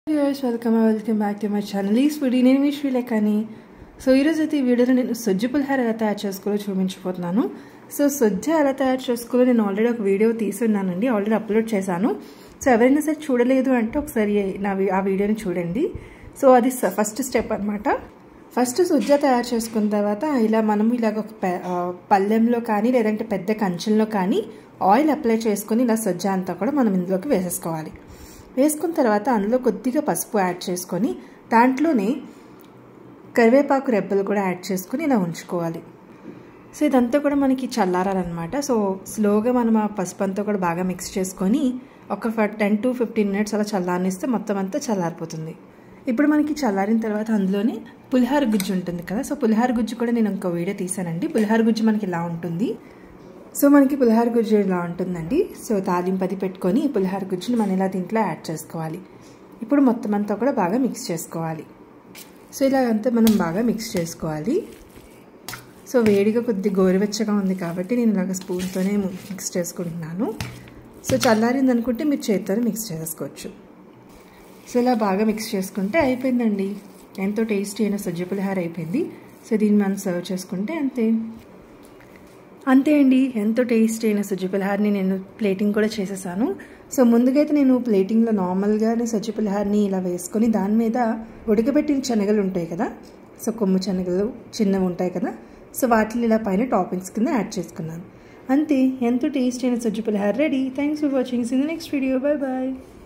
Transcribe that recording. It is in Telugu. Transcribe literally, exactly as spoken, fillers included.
Guys, welcome and welcome back to my channel. This video నేను మీ శ్రీలేఖని. సో ఈరోజు అయితే ఈ వీడియోలో నేను సొజ్జ పులిహోర ఎలా తయారు చేసుకోవాలో చూపించబోతున్నాను. సో సొజ్జ ఎలా తయారు చేసుకోవాలో నేను ఆల్రెడీ ఒక వీడియో తీసుకున్నానండి, ఆల్రెడీ అప్లోడ్ చేశాను. సో ఎవరైనా సరే చూడలేదు అంటే ఒకసారి నా ఆ వీడియోని చూడండి. సో అది ఫస్ట్ స్టెప్ అనమాట. ఫస్ట్ సొజ్జ తయారు చేసుకున్న తర్వాత ఇలా మనం ఇలాగ ఒక పళ్ళెంలో కానీ లేదంటే పెద్ద కంచెంలో కానీ ఆయిల్ అప్లై చేసుకొని ఇలా సొజ్జ అంతా కూడా మనం ఇందులోకి వేసేసుకోవాలి. వేసుకున్న తర్వాత అందులో కొద్దిగా పసుపు యాడ్ చేసుకొని దాంట్లోనే కరివేపాకు రెబ్బలు కూడా యాడ్ చేసుకొని ఇలా ఉంచుకోవాలి. సో ఇదంతా కూడా మనకి చల్లారాలన్నమాట. సో స్లోగా మనం ఆ పసుపు అంతా కూడా బాగా మిక్స్ చేసుకొని ఒక టెన్ టు ఫిఫ్టీన్ మినిట్స్ అలా చల్లారనిస్తే మొత్తం అంతా చల్లారిపోతుంది. ఇప్పుడు మనకి చల్లారిన తర్వాత అందులోనే పులిహోర గుజ్జు ఉంటుంది కదా, సో పులిహోర గుజ్జు కూడా నేను ఇంకో వీడియో తీసానండి. పులిహోర గుజ్జు మనకి ఇలా ఉంటుంది. సో మనకి పులిహోర గుజ్జు ఇలా ఉంటుందండి. సో తాలింపది పెట్టుకొని పులిహోర గుజ్జుని మనం ఇలా దీంట్లో యాడ్ చేసుకోవాలి. ఇప్పుడు మొత్తం అంతా కూడా బాగా మిక్స్ చేసుకోవాలి. సో ఇలా అంతా మనం బాగా మిక్స్ చేసుకోవాలి. సో వేడిగా కొద్ది గోరువెచ్చగా ఉంది కాబట్టి నేను ఇలాగ స్పూన్తోనే మిక్స్ చేసుకుంటున్నాను. సో చల్లారింది అనుకుంటే మీరు చేతితోనే మిక్స్ చేసుకోవచ్చు. సో ఇలా బాగా మిక్స్ చేసుకుంటే అయిపోయిందండి. ఎంతో టేస్టీ అయిన సొజ్జ పులిహోర అయిపోయింది. సో దీన్ని మనం సర్వ్ చేసుకుంటే అంతే అంతే అండి. ఎంతో టేస్టీ అయిన సొజ్జ పులిహోరని నేను ప్లేటింగ్ కూడా చేసేసాను. సో ముందుగా అయితే నేను ప్లేటింగ్లో నార్మల్గానే సొజ్జ పులిహోరని ఇలా వేసుకొని దాని మీద ఉడకబెట్టిన శనగలు ఉంటాయి కదా, సో కొమ్ము శనగలు చిన్నవి ఉంటాయి కదా, సో వాటిని ఇలా పైన టాపింగ్స్ కింద యాడ్ చేసుకున్నాను. అంతే, ఎంతో టేస్టీ అయిన సొజ్జ పులిహోర ready. Thanks for watching. In the next video. Bye bye.